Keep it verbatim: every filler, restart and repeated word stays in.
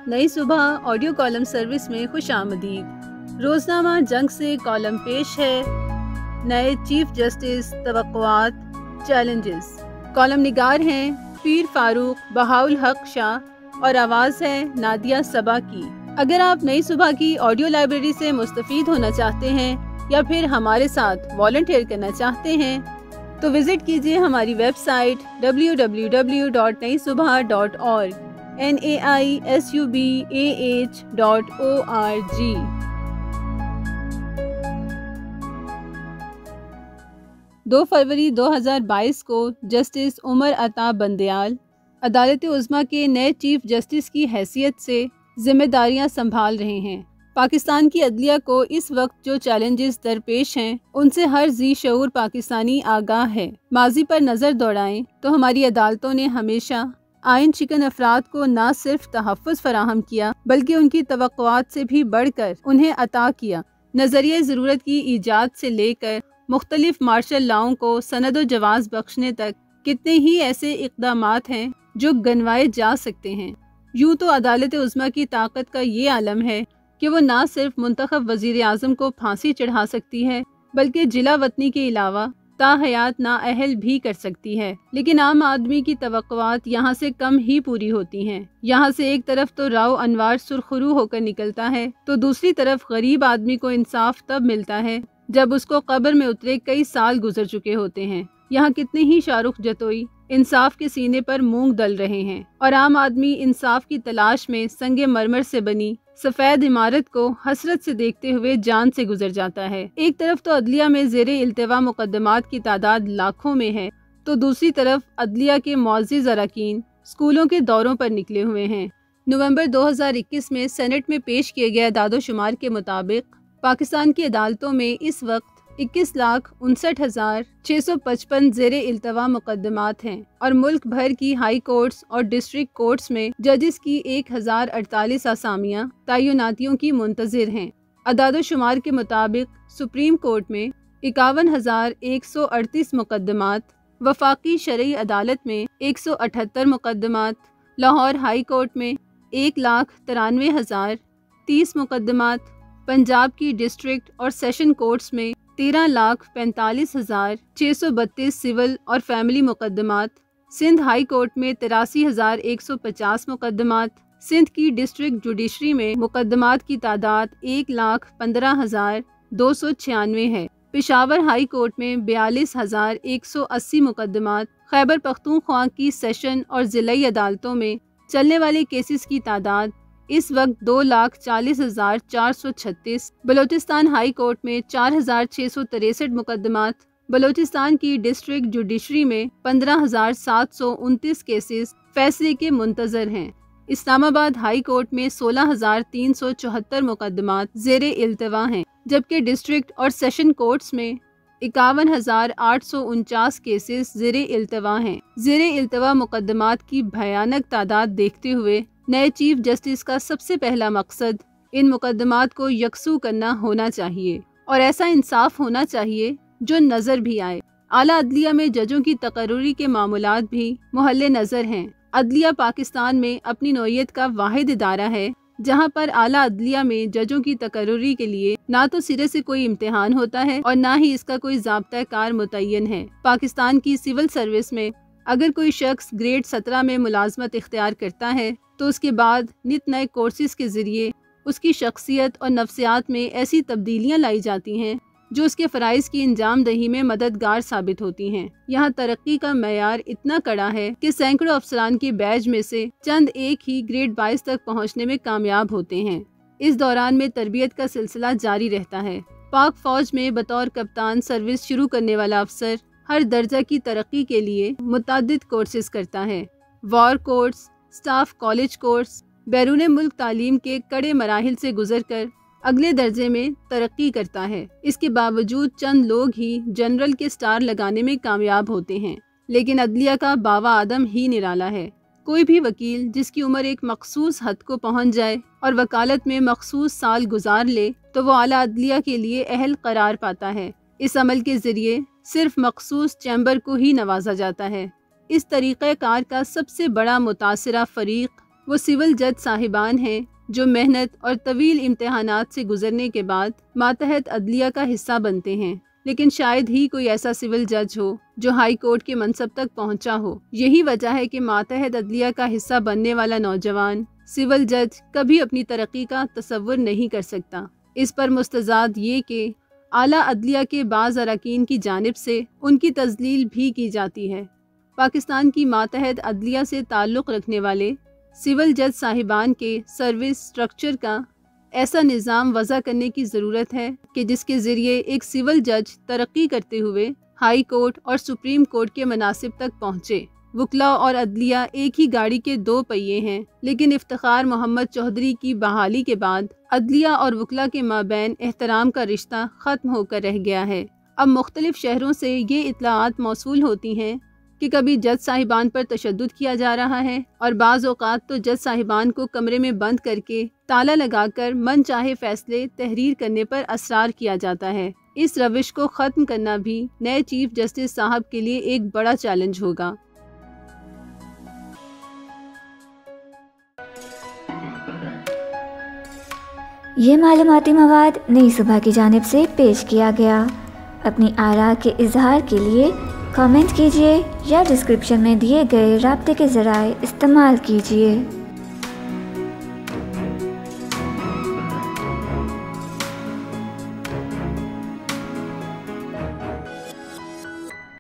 नई सुबह audio column service में खुश आमदीद। रोजनामा जंग से कॉलम पेश है नए चीफ जस्टिस, तवक्कुआत, चैलेंजेस। कॉलम निगार हैं पीर फारूक, बहाउल हक शाह और आवाज़ है नादिया सबा की। अगर आप नई सुबह की ऑडियो लाइब्रेरी से मुस्तफ़ीद होना चाहते हैं या फिर हमारे साथ वॉलंटियर करना चाहते हैं तो विज़िट कीजिए हमारी website W W W dot Nai Subah dot org N A I S U B A H dot O R G. दो फरवरी दो हज़ार बाईस को जस्टिस उमर अता बंदयाल अदालत उज़्मा के नए चीफ जस्टिस की हैसियत से जिम्मेदारियां संभाल रहे हैं। पाकिस्तान की अदलिया को इस वक्त जो चैलेंजेस दरपेश हैं उनसे हर जी शऊर पाकिस्तानी आगाह है। माजी पर नज़र दौड़ाएं तो हमारी अदालतों ने हमेशा आइन शिकन अफराद को न सिर्फ तहफ़्फ़ुज़ फराहम किया बल्कि उनकी तवक्कुआत से भी बढ़कर उन्हें अता किया। नज़रिए ज़रूरत की ईजाद से लेकर मुख्तलिफ मार्शल लॉ को सनद व जवाज़ बख्शने तक कितने ही ऐसे इक़दामात हैं जो गनवाए जा सकते हैं। यूँ तो अदालत उज़्मा की ताकत का ये आलम है कि वो न सिर्फ मुंतखब वज़ीर आज़म को फांसी चढ़ा सकती है बल्कि जिला वतनी के अलावा ताहयात नाअहल भी कर सकती है। लेकिन आम आदमी की तवक्कुआत यहाँ से कम ही पूरी होती हैं। यहाँ से एक तरफ तो राव अनवार सुरखरू होकर निकलता है तो दूसरी तरफ गरीब आदमी को इंसाफ तब मिलता है जब उसको कब्र में उतरे कई साल गुजर चुके होते हैं। यहाँ कितने ही शाहरुख जतोई इंसाफ के सीने पर मूंग दल रहे हैं और आम आदमी इंसाफ की तलाश में संगे मरमर से बनी सफेद इमारत को हसरत से देखते हुए जान से गुजर जाता है। एक तरफ तो अदलिया में ज़ेरे इल्तिवा मुकदमात की तादाद लाखों में है तो दूसरी तरफ अदलिया के मुअज़्ज़िज़ अरकान स्कूलों के दौरों पर निकले हुए हैं। नवंबर दो हज़ार इक्कीस में सेनेट में पेश किए गए दादोशुमार के मुताबिक पाकिस्तान की अदालतों में इस वक्त इक्कीस लाख उनसठ हजार छः सौ पचपन ज़ेरे इल्तवा मुकदमात हैं और मुल्क भर की हाई कोर्ट्स और डिस्ट्रिक्ट कोर्ट्स में जजेस की एक हजार अड़तालीस आसामियाँ तयनातियों की मुंतज़िर हैं। अदादोशुमार के मुताबिक सुप्रीम कोर्ट में इक्यावन हजार एक सौ अड़तीस मुकदमात, वफाकी शरई अदालत में एक सौ अठहत्तर मुकदमात, लाहौर हाई कोर्ट में एक लाख तिरानवे हजार तीस मुकदमात, पंजाब की डिस्ट्रिक्ट और सेशन कोर्ट्स में तेरह लाख पैंतालीस हजार छः सौ बत्तीस सिविल और फैमिली मुकदमात, सिंध हाई कोर्ट में तिरासी हजार एक सौ पचास मुकदमात, सिंध की डिस्ट्रिक्ट जुडिशरी में मुकदमात की तादाद एक लाख पंद्रह हजार दो सौ छियानवे है। पेशावर हाई कोर्ट में बयालीस हजार एक सौ अस्सी मुकदमात, खैबर पख्तूनख्वा की सेशन और ज़िलाई अदालतों में चलने वाले केसेस की तादाद इस वक्त दो लाख चालीस हजार चार सौ छत्तीस, बलोचिस्तान हाई कोर्ट में चार हजार छः सौ तिरसठ मुकदमात, बलोचिस्तान की डिस्ट्रिक्ट जुडिशरी में पंद्रह हजार सात सौ उनतीस केसेस फैसले के मुंतजर हैं। इस्लामाबाद हाई कोर्ट में सोलह हजार तीन सौ चौहत्तर मुकदमात ज़ेरे इल्तवा हैं जबकि डिस्ट्रिक्ट और सेशन कोर्ट्स में इक्यावन हजार आठ सौ उनचास केसेस ज़ेरे इल्तवा हैं। ज़ेरे इल्तवा मुकदमात की भयानक तादाद देखते हुए नए चीफ जस्टिस का सबसे पहला मकसद इन मुकदमात को यकसू करना होना चाहिए और ऐसा इंसाफ होना चाहिए जो नज़र भी आए। आला अदलिया में जजों की तकर्रुरी के मामूलात भी मुहल्ले नज़र हैं। अदलिया पाकिस्तान में अपनी नौइयत का वाहिद इदारा है जहां पर आला अदलिया में जजों की तकर्रुरी के लिए ना तो सिरे से कोई इम्तिहान होता है और ना ही इसका कोई ज़ाब्ता कार मुतय्यन है। पाकिस्तान की सिविल सर्विस में अगर कोई शख्स ग्रेड सत्रह में मुलाजमत इख्तियार करता है तो उसके बाद नित नए कोर्सेज के ज़रिए उसकी शख्सियत और नफ्सियात में ऐसी तब्दीलियाँ लाई जाती हैं जो उसके फ़राइज़ की अंजाम दही में मददगार साबित होती हैं। यहाँ तरक्की का मैयार इतना कड़ा है कि सैकड़ों अफसरान के बैज में से चंद एक ही ग्रेड बाईस तक पहुँचने में कामयाब होते हैं। इस दौरान में तरबियत का सिलसिला जारी रहता है। पाक फ़ौज में बतौर कप्तान सर्विस शुरू करने वाला अफसर हर दर्जा की तरक्की के लिए मुतअद्दिद कोर्सेज करता है। War course, staff college course, बैरून मुल्क तालीम के कड़े मराहिल से गुजर कर अगले दर्जे में तरक्की करता है। इसके बावजूद चंद लोग ही जनरल के स्टार लगाने में कामयाब होते हैं। लेकिन अदलिया का बावा आदम ही निराला है। कोई भी वकील जिसकी उम्र एक मखसूस हद को पहुंच जाए और वकालत में मखसूस साल गुजार ले तो वो आला अदलिया के लिए अहल करार पाता है। इस अमल के जरिए सिर्फ मखसूस चैम्बर को ही नवाजा जाता है। इस तरीक़े कार का सबसे बड़ा मुतासिरा फरीक वो सिविल जज साहिबान हैं जो मेहनत और तवील इम्तिहानात से गुजरने के बाद मातहत अदलिया का हिस्सा बनते हैं, लेकिन शायद ही कोई ऐसा सिविल जज हो जो हाई कोर्ट के मनसब तक पहुंचा हो। यही वजह है कि मातहत अदलिया का हिस्सा बनने वाला नौजवान सिविल जज कभी अपनी तरक्की का तसव्वुर नहीं कर सकता। इस पर मुस्तज़ाद ये कि आला अदलिया के बाज़ अरकान की जानिब से उनकी तज़लील भी की जाती है। पाकिस्तान की मातहत अदलिया से ताल्लुक़ रखने वाले सिविल जज साहिबान के सर्विस स्ट्रक्चर का ऐसा निज़ाम वज़ा करने की ज़रूरत है कि जिसके ज़रिए एक सिविल जज तरक्की करते हुए हाई कोर्ट और सुप्रीम कोर्ट के मनासिब तक पहुँचे। वकला और अदलिया एक ही गाड़ी के दो पहिए हैं, लेकिन इफ्तिखार मोहम्मद चौधरी की बहाली के बाद अदलिया और वकला के माबैन एहतराम का रिश्ता ख़त्म होकर रह गया है। अब मुख्तलिफ शहरों से ये इत्तलाआत मौसूल होती हैं कि कभी जज साहिबान पर तशद्दुद किया जा रहा है और बाज़ औक़ात तो जज साहिबान को कमरे में बंद करके ताला लगाकर मन चाहे फैसले तहरीर करने पर असरार किया जाता है। इस रविश को ख़त्म करना भी नए चीफ जस्टिस साहब के लिए एक बड़ा चैलेंज होगा। ये मालूमाती मवाद नई सुबह की जानिब से पेश किया गया। अपनी आरा के इजहार के लिए कमेंट कीजिए या डिस्क्रिप्शन में दिए गए राब्ते के ज़राए इस्तेमाल कीजिए।